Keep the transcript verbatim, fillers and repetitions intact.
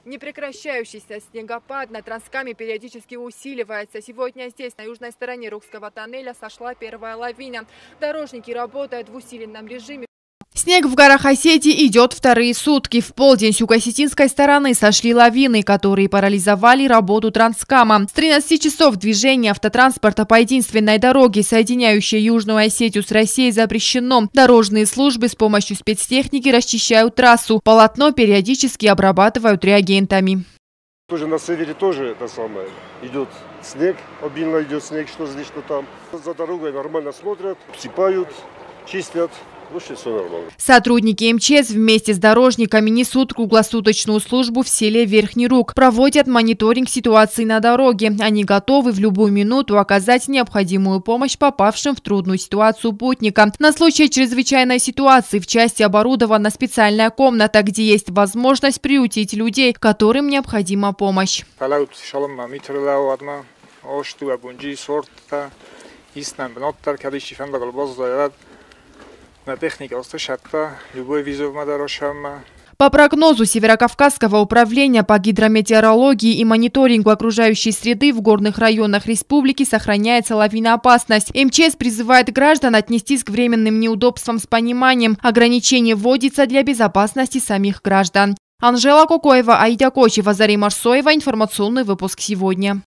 Непрекращающийся снегопад над Трансками периодически усиливается. Сегодня здесь, на южной стороне Рукского тоннеля, сошла первая лавина. Дорожники работают в усиленном режиме. Снег в горах Осетии идет вторые сутки. В полдень с юго-осетинской стороны сошли лавины, которые парализовали работу Транскама. С тринадцати часов движение автотранспорта по единственной дороге, соединяющей Южную Осетию с Россией, запрещено. Дорожные службы с помощью спецтехники расчищают трассу. Полотно периодически обрабатывают реагентами. Тоже на севере тоже это самое. Идет снег, обильно идет снег, что здесь, что там. За дорогой нормально смотрят, обсыпают, чистят. Сотрудники МЧС вместе с дорожниками несут круглосуточную службу в селе Верхний Рук. Проводят мониторинг ситуации на дороге. Они готовы в любую минуту оказать необходимую помощь попавшим в трудную ситуацию путникам. На случай чрезвычайной ситуации в части оборудована специальная комната, где есть возможность приютить людей, которым необходима помощь. По прогнозу Северокавказского управления по гидрометеорологии и мониторингу окружающей среды в горных районах республики сохраняется лавиноопасность. МЧС призывает граждан отнестись к временным неудобствам с пониманием. Ограничение вводится для безопасности самих граждан. Анжела Кокоева, Аида Кочева, Зарема Арсоева. Информационный выпуск сегодня.